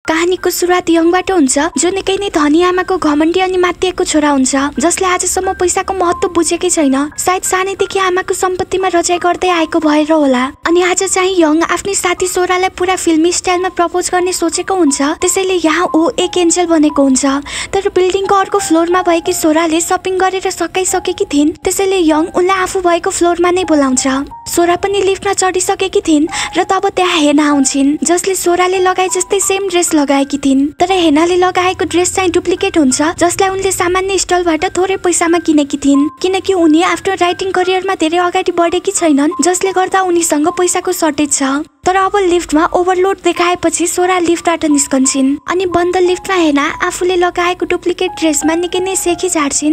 कहानीको सुरुवात यङबाट हुन्छ, जो निकै नै धनी आमाको घमण्डी अनि मातिएको छोरा हुन्छ, जसले आजसम्म पैसाको महत्त्व बुझेकै छैन। सायद सानैदेखि आमाको सम्पत्तिमा रजाइ गर्दै आएको भएर होला। अनि आज चाहिँ यङ आफ्नै साथी सोरालाई पुरा फिल्मी स्टाइलमा प्रपोज गर्ने सोचेको हुन्छ। त्यसैले यहाँ ऊ एक एन्जल बनेको हुन्छ। तर बिल्डिङको अर्को फ्लोरमा भएकी सोराले सपिङ गरेर सकाइसकेकी थिइन्। त्यसैले यङ उनलाई आफू भएको फ्लोरमा नै बोलाउँछ। सोरा पनि लिफ्टमा चढिसकेकी थिइन् र तब त्यहाँ हेना आउँछिन्, जसले सोराले लगाए जस्तै सेम ड्रेस लगाएकी थिइन्। तर हेनाले लगाएको ड्रेस चाहिँ डुप्लिकेट हुन्छ, जसलाई उनले सामान्य स्टलबाट थोरै पैसामा किनेकी थिइन्, किनकि उनी आफ्नो राइटिङ करियरमा धेरै अगाडि बढेकी छैनन्, जसले गर्दा उनीसँग पैसाको सर्टेज छ। तर अब लिफ्टमा ओभरलोड देखाएपछि सोरा लिफ्टबाट निस्कन्छिन् अनि बन्द लिफ्टमा हेना आफूले लगाएको डुप्लिकेट ड्रेसमा निकै नै सेखी झार्छिन्।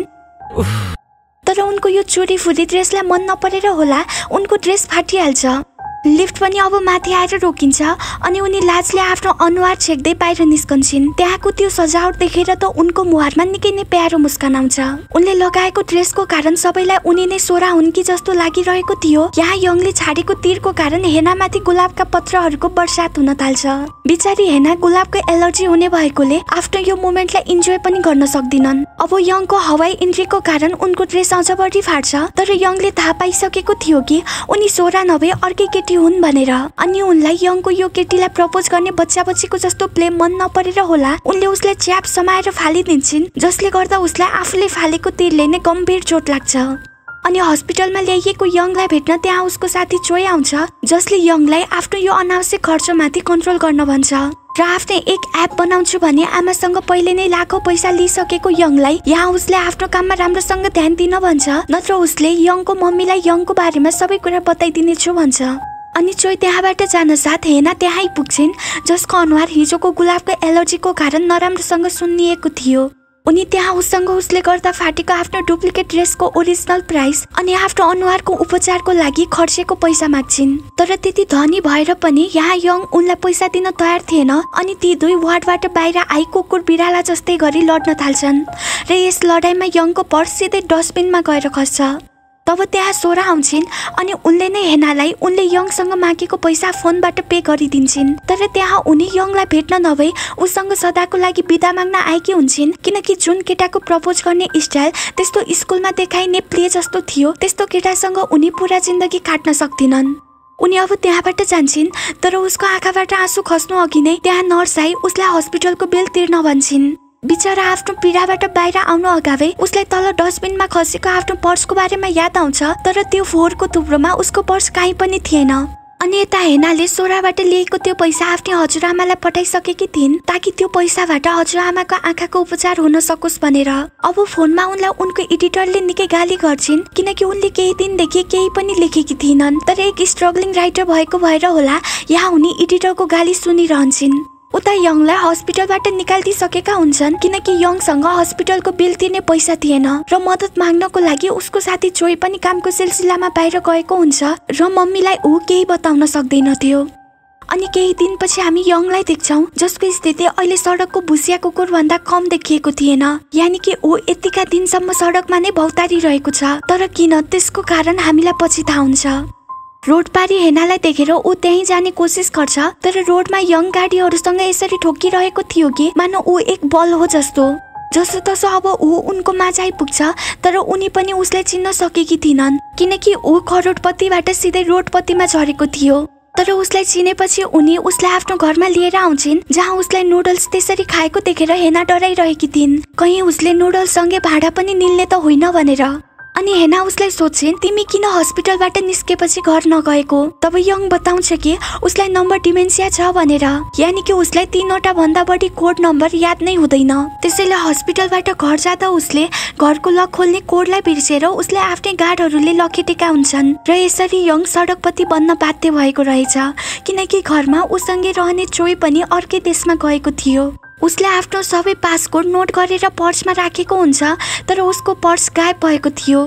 तर उनको यो चोरी फुरी ड्रेसलाई मन नपरेर होला उनको ड्रेस फाटिहाल्छ। लिफ्ट पनि अब माथि आएर रोकिन्छ अनि उनी लाजले आफ्नो अनुहार छेक्दै बाहिर निस्कन्छिन्। त्यहाँको त्यो सजावट देखेर त उनको मुहारमा निकै नै प्यारो मुस्कान आउँछ। उनले लगाएको ड्रेसको कारण सबैलाई उनी नै सोरा हुन् कि जस्तो लागिरहेको थियो। यहाँ यङले छाडेको तीरको कारण हेनामाथि गुलाबका पत्रहरूको वर्षात हुन थाल्छ। बिचारी हेना गुलाबको एलर्जी हुने भएकोले आफ्नो यो मोमेन्टलाई इन्जोय पनि गर्न सक्दिनन्। अब यङको हवाई इन्ट्रीको कारण उनको ड्रेस अझ बढी फाट्छ। तर यङले थाहा पाइसकेको थियो कि उनी सोरा नभए अर्कै केटी हुन् भनेर। अनि उनलाई यङको यो केटीलाई प्रपोज गर्ने बच्चा बच्चीको जस्तो प्ले मन नपरेर होला उनले उसलाई च्याप समाएर फालिदिन्छन्, जसले गर्दा उसलाई आफूले फालेको तीरले नै गम्भीर चोट लाग्छ। अनि हस्पिटलमा ल्याइएको यङलाई भेट्न त्यहाँ उसको साथी चोय आउँछ, जसले यङलाई आफ्नो यो अनावश्यक खर्चमाथि कन्ट्रोल गर्न भन्छ र आफ्नै एक एप बनाउँछु भने आमासँग पहिले नै लाखौं पैसा लिइसकेको यङलाई यहाँ उसले आफ्नो काममा राम्रोसँग ध्यान दिन भन्छ, नत्र उसले यङको मम्मीलाई यङको बारेमा सबै कुरा बताइदिनेछु भन्छ। अनि चोय त्यहाँबाट जान साथ हेना त्यहाँ पुग्छिन्, जसको अनुहार हिजोको गुलाबको एलर्जीको कारण नराम्रोसँग सुन्निएको थियो। उनी त्यहाँ उसँग उसले गर्दा फाटेको आफ्नो डुप्लिकेट ड्रेसको ओरिजिनल प्राइस अनि आफ्नो अनुहारको उपचारको लागि खर्चेको पैसा माग्छिन्। तर त्यति धनी भएर पनि यहाँ यङ उनलाई पैसा दिन तयार थिएन अनि ती दुई वार्डबाट बाहिर आई कुकुर बिराला जस्तै गरी लड्न थाल्छन् र यस लडाईँमा यङको पर्स सिधै डस्टबिनमा गएर खस्छ। तब त्यहाँ सोरा आउँछिन् अनि उनले नै हेनालाई उनले यङसँग मागेको पैसा फोनबाट पे गरिदिन्छन्। तर त्यहाँ उनी यङलाई भेट्न नभई उसँग सदाको लागि बिदा माग्न आएकी हुन्छन्, किनकि जुन केटाको प्रपोज गर्ने स्टाइल त्यस्तो स्कुलमा देखाइने प्ले जस्तो थियो त्यस्तो केटासँग उनी पुरा जिन्दगी काट्न सक्दिनन्। उनी अब त्यहाँबाट जान्छन्, तर उसको आँखाबाट आँसु खस्नु अघि नै त्यहाँ नर्स आई उसलाई हस्पिटलको बिल तिर्न भन्छन्। बिचरा आफ्नो पीडाबाट बाहिर आउनु अगावै उसलाई तल डस्टबिनमा खसेको आफ्नो पर्सको बारेमा याद आउँछ, तर त्यो फोहोरको थुप्रोमा उसको पर्स कहीँ पनि थिएन। अनि यता हेनाले सोराबाट लिएको त्यो पैसा आफ्नै हजुरआमालाई पठाइसकेकी थिइन्, ताकि त्यो पैसाबाट हजुरआमाको आँखाको उपचार हुन सकोस् भनेर। अब फोनमा उनलाई उनको एडिटरले निकै गाली गर्छिन्, किनकि उनले केही दिनदेखि केही पनि लेखेकी थिएनन्। तर एक स्ट्रगलिङ राइटर भएको भएर होला यहाँ उनी एडिटरको गाली सुनिरहन्छन्। उता यङलाई हस्पिटलबाट निकालिदिसकेका हुन्छन्, किनकि यङसँग हस्पिटलको बिल तिर्ने पैसा थिएन र मद्दत माग्नको लागि उसको साथी चोय पनि कामको सिलसिलामा बाहिर गएको हुन्छ र मम्मीलाई ऊ केही बताउन सक्दैनथ्यो। अनि केही दिनपछि हामी यङलाई देख्छौं, जसको स्थिति अहिले सडकको भुसिया कुकुर भन्दा कम देखिएको थिएन। यानि कि ऊ यतिका दिनसम्म सडकमा नै भौतारिरहेको छ। तर किन त्यसको कारण हामीलाई पछि थाहा हुन्छ। रोड पारी हेनालाई देखेर ऊ त्यहीँ जाने कोसिस गर्छ, तर रोडमा यङ गाडीहरूसँग यसरी ठोकिरहेको थियो कि मानो ऊ एक बल हो जस्तो। जसो तसो अब ऊ उनको माझ आइपुग्छ, तर उनी पनि उसलाई चिन्न सकेकी थिइनन्, किनकि ऊ करोडपतिबाट सिधै रोडपतिमा झरेको थियो। तर उसलाई चिनेपछि उनी उसलाई आफ्नो घरमा लिएर आउँछिन्, जहाँ उसलाई नुडल्स त्यसरी खाएको देखेर हेना डराइरहेकी थिइन्, कहीँ उसले नुडल्ससँगै भाडा पनि निल्ने त होइन भनेर। अनि हेना उसलाई सोध्छिन्, तिमी किन हस्पिटलबाट निस्केपछि घर नगएको? तब यङ बताउँछ कि उसलाई नम्बर डिमेन्सिया छ भनेर, यानि कि उसलाई 3वटा भन्दा बढी कोड नम्बर याद नै हुँदैन। त्यसैले हस्पिटलबाट घर जाँदा उसले घरको लक खोल्ने कोडलाई बिर्सेर उसले आफ्नै गार्डहरूले लखेटेका हुन्छन् र यसरी यङ सडकपति बन्न बाध्य भएको रहेछ, किनकि घरमा उसँगै रहने चोय पनि अर्कै देशमा गएको थियो। उसले आफ्नो सबै पासकोड नोट गरेर पर्समा राखेको हुन्छ, तर उसको पर्स गायब भएको थियो।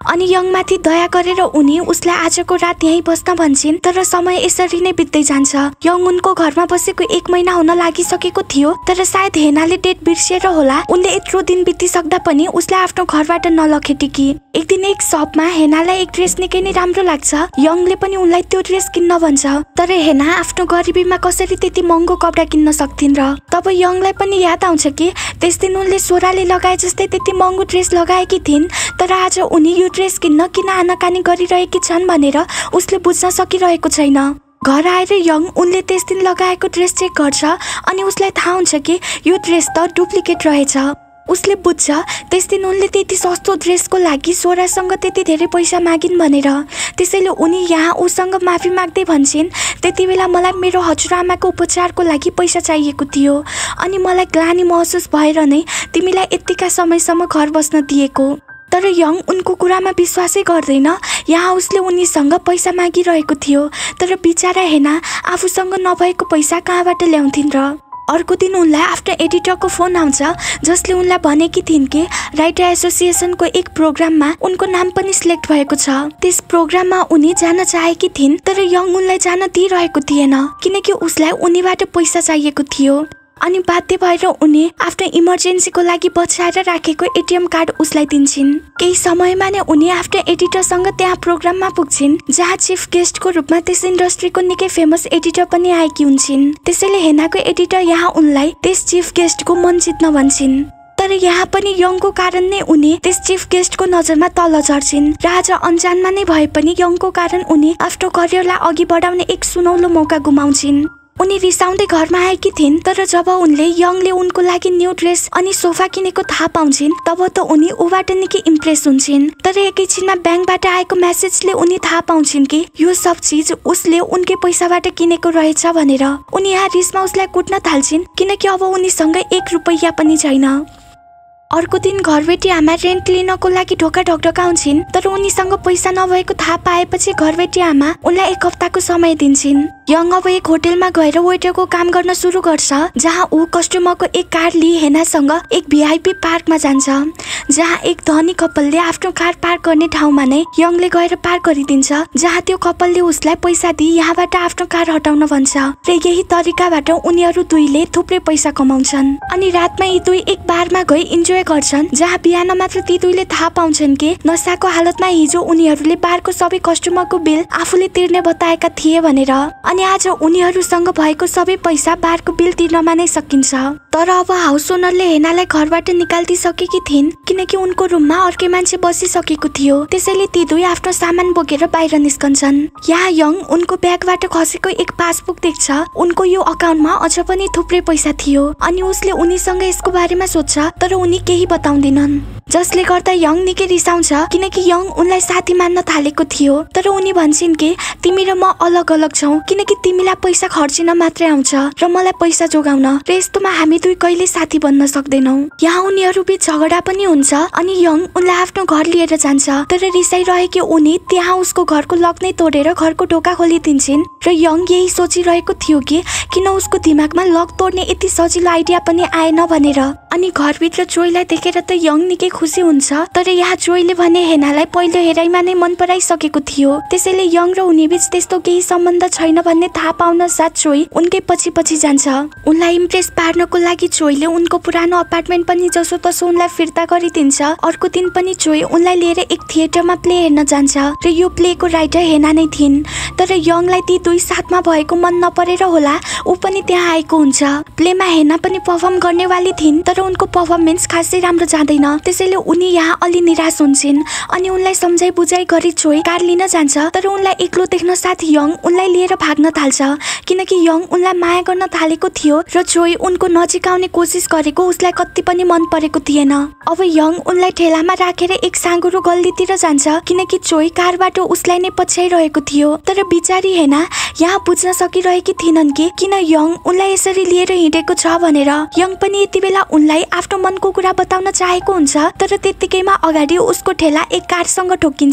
अनि यङमाथि दया गरेर उनी उसलाई आजको रात यहीँ बस्न भन्छन्। तर समय यसरी नै बित्दै जान्छ। यङ उनको घरमा बसेको 1 महिना हुन लागिसकेको थियो, तर सायद हेनाले डेट बिर्सिएर होला उनले यत्रो दिन बितिसक्दा पनि उसलाई आफ्नो घरबाट नलखेटेकी। एक दिन एक सपमा हेनालाई एक ड्रेस निकै नै राम्रो लाग्छ। यङले पनि उनलाई त्यो ड्रेस किन्न भन्छ, तर हेना आफ्नो गरिबीमा कसरी त्यति महँगो कपडा किन्न सक्थिन् र। तब यङलाई पनि याद आउँछ कि त्यस दिन उनले सोराले लगाए जस्तै त्यति महँगो ड्रेस लगाएकी थिइन्, तर आज उनी यो ड्रेस किन्न किन आनाकानी गरिरहेकी छन् भनेर उसले बुझ्न सकिरहेको छैन। घर आएर यङ उनले त्यस दिन लगाएको ड्रेस चेक गर्छ अनि उसलाई थाहा हुन्छ कि यो ड्रेस त डुप्लिकेट रहेछ। उसले बुझ्छ त्यस दिन उनले त्यति सस्तो ड्रेसको लागि सोरासँग त्यति धेरै पैसा मागिन् भनेर। त्यसैले उनी यहाँ उसँग माफी माग्दै भन्छन्, त्यति बेला मलाई मेरो हजुरआमाको उपचारको लागि पैसा चाहिएको थियो अनि मलाई ग्लानी महसुस भएर नै तिमीलाई यतिका समयसम्म घर बस्न दिएको। तर यङ उनको कुरामा विश्वासै गर्दैन। यहाँ उसले उनीसँग पैसा मागिरहेको थियो, तर बिचारा हेना आफूसँग नभएको पैसा कहाँबाट ल्याउँथिन् र। अर्को दिन उनलाई आफ्नो एडिटरको फोन आउँछ, जसले उनलाई भनेकी थिइन् कि राइटर एसोसिएसनको एक प्रोग्राममा उनको नाम पनि सिलेक्ट भएको छ। त्यस प्रोग्राममा उनी जान चाहेकी थिइन्, तर यङ उनलाई जान दिइरहेको थिएन किनकि उसलाई उनीबाट पैसा चाहिएको थियो। अनि बाध्य भएर उनी आफ्नो इमर्जेन्सीको लागि बचाएर राखेको एटिएम कार्ड उसलाई दिन्छन्। केही समयमा नै उनी आफ्नो एडिटरसँग त्यहाँ प्रोग्राममा पुग्छिन्, जहाँ चिफ गेस्टको रूपमा त्यस इन्डस्ट्रीको निकै फेमस एडिटर पनि आएकी हुन्छन्। त्यसैले हेनाको एडिटर यहाँ उनलाई त्यस चिफ गेस्टको मन जित्न भन्छन्। तर यहाँ पनि यङको कारण नै उनी त्यस चिफ गेस्टको नजरमा तल झर्छिन् र आज अन्जानमा नै भए पनि यङको कारण उनी आफ्नो करियरलाई अघि बढाउने एक सुनौलो मौका गुमाउँछिन्। उनी रिसाउँदै घरमा आएकी थिइन्, तर जब उनले यङले उनको लागि न्यू ड्रेस अनि सोफा किनेको थाहा पाउँछिन् तब त उनी उबाट निकै इम्प्रेस हुन्छन्। तर एकैछिनमा ब्याङ्कबाट आएको मेसेजले उनी थाहा पाउँछिन् कि यो सब चिज उसले उनकै पैसाबाट किनेको रहेछ भनेर। उनी यहाँ रिसमा उसलाई कुट्न थाल्छिन् किनकि अब उनीसँग 1 रुपैयाँ पनि छैन। अर्को दिन घरबेटी आमा रेन्ट लिनको लागि ढोका ढकढकाउँछिन्, तर उनीसँग पैसा नभएको थाहा पाएपछि घरबेटी आमा उनलाई 1 हप्ताको समय दिन्छन्। यङ अब एक होटेलमा गएर वेटरको काम गर्न सुरु गर्छ, जहाँ ऊ कस्टमरको एक कार लिई हेनासँग एक भिआइपी पार्कमा जान्छ, जहाँ एक धनी कपलले आफ्नो कार पार्क गर्ने ठाउँमा नै यङले गएर पार्क गरिदिन्छ, जहाँ त्यो कपलले उसलाई पैसा दिई यहाँबाट आफ्नो कार हटाउन भन्छ र यही तरिकाबाट उनीहरू दुईले थुप्रै पैसा कमाउँछन्। अनि रातमा यी दुई एक बारमा गई इन्जोय गर्छन्, जहाँ बिहान मात्र ती दुईले थाहा पाउँछन् कि नसाको हालतमा हिजो उनीहरूले बारको सबै कस्टमरको बिल आफूले तिर्ने बताएका थिए भनेर। अनि आज उनीहरूसँग भएको सबै पैसा बारको बिल तिर्नमा नै सकिन्छ। तर अब हाउस ओनरले हेनालाई घरबाट निकालिदिसकेकी थिइन् किनकि उनको रुममा अर्कै मान्छे बसिसकेको थियो। त्यसैले ती दुई आफ्नो सामान बोकेर बाहिर निस्कन्छन्। यहाँ यङ उनको ब्यागबाट खसेको एक पासबुक देख्छ। उनको यो अकाउन्टमा अझ पनि थुप्रै पैसा थियो अनि उसले उनीसँग यसको बारेमा सोध्छ, तर उनी केही बताउँदैनन्, जसले गर्दा यङ निकै रिसाउँछ किनकि यङ उनलाई साथी मान्न थालेको थियो। तर उनी भन्छन् कि तिमी र म अलग अलग छौँ किनकि तिमीलाई पैसा खर्चिन मात्रै आउँछ र मलाई पैसा जोगाउन, र यस्तोमा हामी दुई कहिले साथी बन्न सक्दैनौ। यहाँ उनीहरू बीच झगडा पनि हुन्छ अनि यङ उनलाई आफ्नो घर लिएर जान्छ, तर रिसाइरहेकी उनी त्यहाँ उसको घरको लक नै तोडेर घरको ढोका खोलिदिन्छन् र यङ यही सोचिरहेको थियो कि किन उसको दिमागमा लक तोड्ने यति सजिलो आइडिया पनि आएन भनेर। अनि घरभित्र जोईलाई देखेर त यङ निकै खुसी हुन्छ, तर यहाँ जोईले भने हेनालाई पहिलो हेराइमा नै मन पराइसकेको थियो। त्यसैले यङ र उनी बीच त्यस्तो केही सम्बन्ध छैन भन्ने थाहा पाउन साथ जोई उनकै पछि पछि जान्छ। उनलाई इम्प्रेस पार्नको लागि जोईले उनको पुरानो अपार्टमेन्ट पनि जसो तसो उनलाई फिर्ता गरिदिन्छ। अर्को दिन पनि जोई उनलाई लिएर एक थिएटरमा प्ले हेर्न जान्छ र यो प्लेको राइटर हेना नै थिइन्। तर यङलाई ती दुई साथमा भएको मन नपरेर होला ऊ पनि त्यहाँ आएको हुन्छ। प्लेमा हेना पनि पर्फर्म गर्नेवाली थिइन्, तर उनको पर्फर्मेन्स खासै राम्रो जाँदैन। त्यसैले उनी यहाँ अलि निराश हुन्छन् अनि उनलाई सम्झाइ बुझाइ गरी जोई कार लिन जान्छ, तर उनलाई एक्लो देख्न साथ यङ उनलाई लिएर भाग्न थाल्छ किनकि यङ उनलाई माया गर्न थालेको थियो र जोई उनको नजिक आउने कोसिस गरेको उसलाई कति पनि मन परेको थिएन। अब यङ उनलाई ठेलामा राखेर एक साँघुरो गल्लीतिर जान्छ किनकि जोई कारबाट उसलाई नै पछ्याइरहेको थियो। तर बिचारी हेना यहाँ बुझ्न सकिरहेकी थिएनन् कि किन यङ उनलाई यसरी लिएर हिँडेको छ भनेर। यङ पनि यति बेला उनलाई आफ्नो मनको कुरा बताउन चाहेको हुन्छ, तर त्यत्तिकैमा अगाडि उसको ठेला एक कारसँग ठोकिन्छ।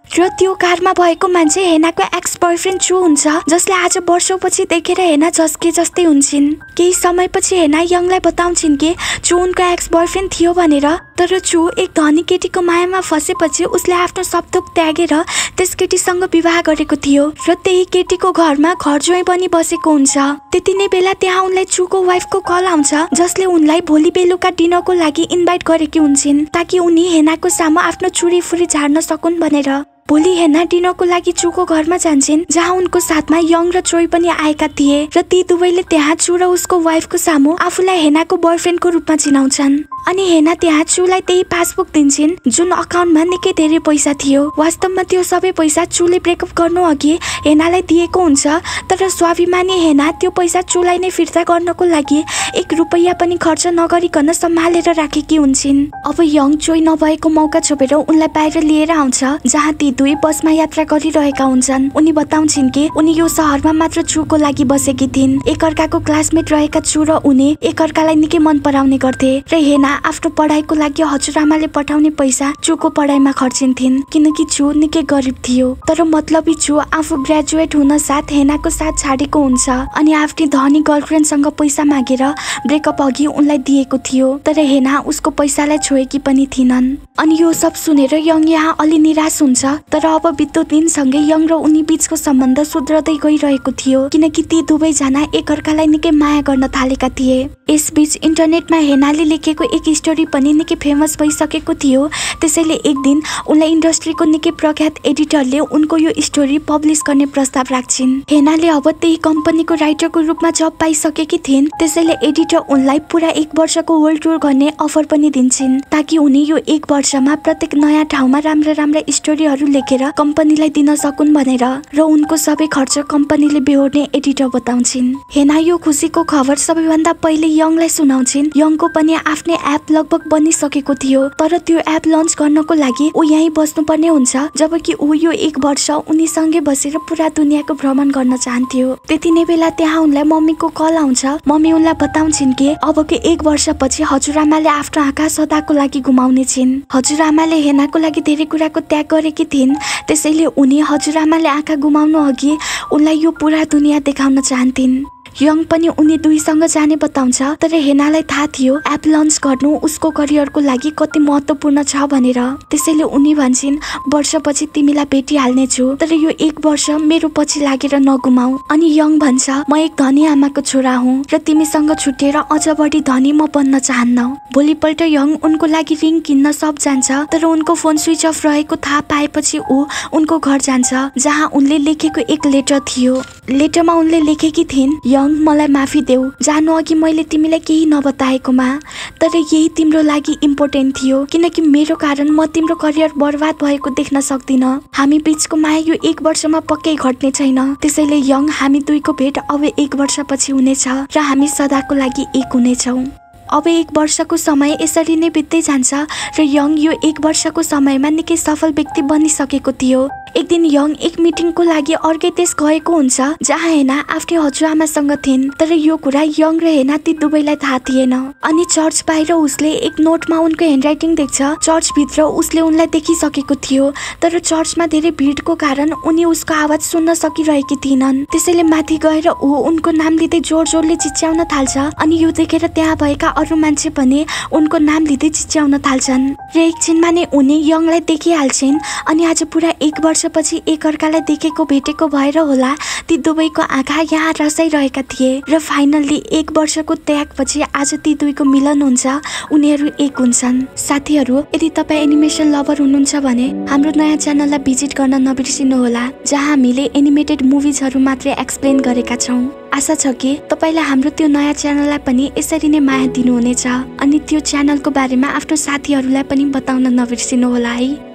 र त्यो कारमा भएको मान्छे हेनाको एक्स बोयफ्रेन्ड चु हुन्छ, जसले आज वर्षौपछि देखेर हेना झस्के जस्तै हुन्छन्। केही समयपछि हेना यङलाई बताउँछिन् कि चु उनको एक्स बोयफ्रेन्ड थियो भनेर। तर चु एक धनी केटीको मायामा फसेपछि उसले आफ्नो सब थोक त्यागेर त्यस केटीसँग विवाह गरेको थियो र त्यही केटीको घरमा घरज्वाइँ पनि बसेको हुन्छ। त्यति नै बेला त्यहाँ उनलाई चुको वाइफको कल आउँछ, जसले उनलाई भोलि बेलुका डिनरको लागि इन्भाइट गरेकी हुन्छन् ताकि उनी हेनाको सामु आफ्नो चुरी फुरी झार्न सकुन् भनेर। भोलि हेना डिनरको लागि चुको घरमा जान्छन्, जहाँ उनको साथमा यङ र चोई पनि आएका थिए र ती दुवैले त्यहाँ चु र उसको वाइफको सामु आफूलाई हेनाको बोयफ्रेन्डको रूपमा चिनाउँछन्। अनि हेना त्यहाँ चुलाई त्यही पासबुक दिन्छन् जुन अकाउन्टमा निकै धेरै पैसा थियो। वास्तवमा त्यो सबै पैसा चुले ब्रेकअप गर्नु अघि हेनालाई दिएको हुन्छ, तर स्वाभिमानी हेना त्यो पैसा चुलाई नै फिर्ता गर्नको लागि 1 रुपैयाँ पनि खर्च नगरिकन सम्हालेर राखेकी हुन्छन्। अब यङ चोई नभएको मौका छोपेर उनलाई बाहिर लिएर आउँछ, जहाँ ती दुई बसमा यात्रा गरिरहेका हुन्छन्। उनी बताउँछिन् कि उनी यो शहरमा मात्र चुको लागि बसेकी थिइन्। एकअर्काको क्लासमेट रहेका चु र उनी एकअर्कालाई निकै मन पराउने गर्थे र हेना आफ्नो पढाइको लागि हजुरआमाले पठाउने पैसा चुको पढाइमा खर्चिन्थिन्, किनकि चु निकै गरिब थियो। तर मतलबी चु आफू ग्रेजुएट हुन साथ हेनाको साथ छाडेको हुन्छ अनि आफ्नी धनी गर्लफ्रेन्डसँग पैसा मागेर ब्रेकअप अघि उनलाई दिएको थियो, तर हेना उसको पैसालाई छोएकी पनि थिइनन्। अनि यो सब सुनेर यङ यहाँ अलि निराश हुन्छ, तर अब बित्दो दिनसँगै यङ र उनी बीचको सम्बन्ध सुध्रदै गइरहेको थियो, किनकि ती दुवैजना एकअर्कालाई निकै माया गर्न थालेका थिए। यसबीच इन्टरनेटमा हेनाले लेखेको एक स्टोरी पनि निकै फेमस भइसकेको थियो। त्यसैले एक दिन उनलाई इन्डस्ट्रीको निकै प्रख्यात एडिटरले उनको यो स्टोरी पब्लिस गर्ने प्रस्ताव राख्छिन्। हेनाले अब त्यही कम्पनीको राइटरको रूपमा जब पाइसकेकी थिइन्, त्यसैले एडिटर उनलाई पुरा 1 वर्षको वर्ल्ड टुर गर्ने अफर पनि दिन्छन्, ताकि उनी यो 1 वर्षमा प्रत्येक नयाँ ठाउँमा राम्रा स्टोरीहरू लेखेर कम्पनीलाई दिन सकुन् भनेर। र उनको सबै खर्च कम्पनीले बेहोर्ने एडिटर बताउँछिन्। हेना यो खुसीको खबर सबैभन्दा पहिले यङलाई सुनाउँछिन्। यङको पनि आफ्नै एप लगभग बनिसकेको थियो, तर त्यो एप लन्च गर्नको लागि ऊ यहीँ बस्नुपर्ने हुन्छ, जबकि ऊ यो 1 वर्ष उनीसँगै बसेर पुरा दुनियाँको भ्रमण गर्न चाहन्थ्यो। त्यति नै बेला त्यहाँ उनलाई मम्मीको कल आउँछ। मम्मी उनलाई बताउँछिन् कि अबको 1 वर्षपछि हजुरआमाले आफ्नो आँखा सदाको लागि गुमाउने छिन्। हजुरआमाले हेनाको लागि धेरै कुराको त्याग गरेकी थिइन्, त्यसैले उनी हजुरआमाले आँखा गुमाउनु अघि उनलाई यो पुरा दुनियाँ देखाउन चाहन्थिन्। यङ पनि उनी दुईसँग जाने बताउँछ, तर हेनालाई थाहा थियो एप लन्च गर्नु उसको करियरको लागि कति महत्त्वपूर्ण छ भनेर। त्यसैले उनी भन्छन्, वर्षपछि तिमीलाई भेटिहाल्ने छु, तर यो 1 वर्ष मेरो पछि लागेर नगुमाऊ। अनि यङ भन्छ, म एक धनी आमाको छोरा हुँ र तिमीसँग छुटेर अझ बढी धनी म बन्न चाहन्न। भोलिपल्ट यङ उनको लागि रिङ किन्न सब जान्छ, तर उनको फोन स्विच अफ रहेको थाहा पाएपछि ऊ उनको घर जान्छ, जहाँ उनले लेखेको एक लेटर थियो। लेटरमा उनले लेखेकी थिइन्, मलाई माफी देऊ, जानु अघि मैले तिमीलाई केही नबताएकोमा, तर यही तिम्रो लागि इम्पोर्टेन्ट थियो, किनकि मेरो कारण म तिम्रो करियर बर्बाद भएको देख्न सक्दिन। हामी बीचको माया यो 1 वर्षमा पक्कै घट्ने छैन, त्यसैले यङ हामी दुईको भेट अब 1 वर्षपछि हुनेछ र हामी सदाको लागि एक हुनेछौँ। अब 1 वर्षको समय यसरी नै बित्दै जान्छ र यङ यो 1 वर्षको समयमा निकै सफल व्यक्ति बनिसकेको थियो। एक दिन यङ एक मिटिङको लागि अर्कै देश गएको हुन्छ, जहाँ हेना आफ्नै हजुरआमासँग थिइन्, तर यो कुरा यङ र हेना ती दुवैलाई थाहा थिएन। अनि चर्च बाहिर उसले एक नोटमा उनको ह्यान्डराइटिङ देख्छ। चर्चभित्र उसले उनलाई देखिसकेको थियो, तर चर्चमा धेरै भिडको कारण उनी उसको आवाज सुन्न सकिरहेकी थिइनन्। त्यसैले माथि गएर ऊ उनको नाम लिँदै जोड-जोडले चिच्याउन थाल्छ, अनि यो देखेर त्यहाँ भएका अरू मान्छे पनि उनको नाम लिँदै चिच्याउन थाल्छन् र एकछिनमा नै उनी यङलाई देखिहाल्छन्। अनि आज पुरा 1 वर्षपछि एकअर्कालाई देखेको भेटेको भएर होला ती दुवैको आँखा यहाँ रसाइरहेका थिए र फाइनल्ली 1 वर्षको त्यागपछि आज ती दुईको मिलन हुन्छ, उनीहरू एक हुन्छन्। साथीहरू, यदि तपाईँ एनिमेसन लभर हुनुहुन्छ भने हाम्रो नयाँ च्यानललाई भिजिट गर्न नबिर्सिनुहोला, जहाँ हामीले एनिमेटेड मुभिजहरू मात्रै एक्सप्लेन गरेका छौँ। आशा छ कि तपाईलाई हाम्रो त्यो नयाँ च्यानललाई पनि यसरी नै माया दिनुहुनेछ, अनि त्यो च्यानलको बारेमा आफ्नो साथीहरूलाई पनि बताउन नबिर्सिनुहोला है।